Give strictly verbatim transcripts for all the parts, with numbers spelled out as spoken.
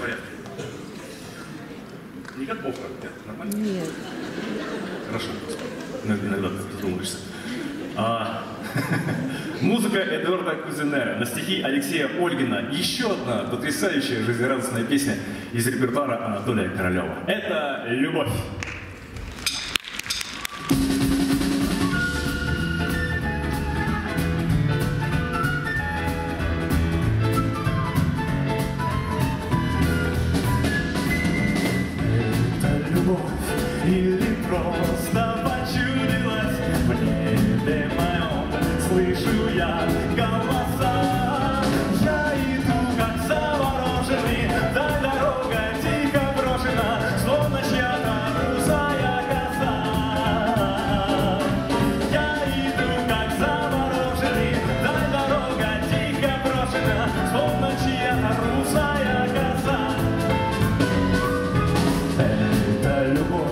порядке? Не как плохо? Нет, нормально? Нет. Хорошо. Иногда ты задумаешься. А, музыка Эдуарда Кузенера на стихи Алексея Ольгина. Еще одна потрясающая жизнерадостная песня из репертуара Анатолия Королева. Это «Любовь». Или просто почудилась в небе моем, слышу я голоса. Я иду как завороженный, вдаль дорога тихо брошена, словно чья-то русая коса. Я иду как завороженный, вдаль дорога тихо брошена, словно чья-то русая коса. Это любовь.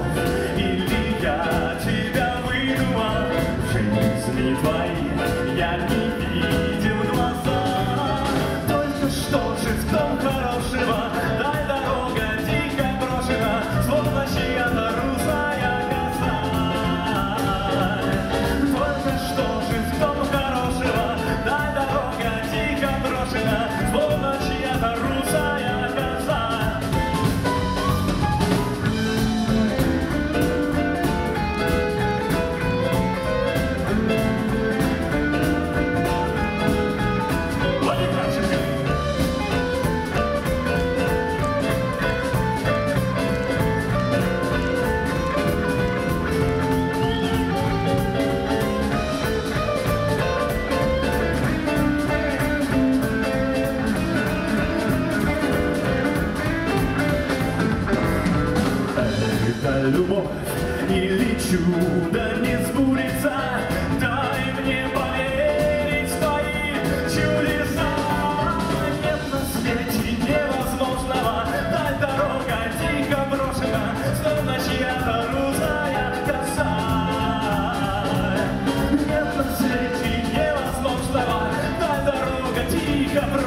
Твои я не видел глаза, только что же в том хорошего, дай дорога тихо брошена, словно чья-то русая коса. Только что же в том хорошего, дай дорога тихо брошена, словно чья-то русая коса. Любовь или чудо не сбудется, дай мне поверить в твои чудеса. Нет на свете невозможного, дай дорога тихо брошена, словно чья-то русая коса. Нет на свете невозможного, дай дорога тихо брошена.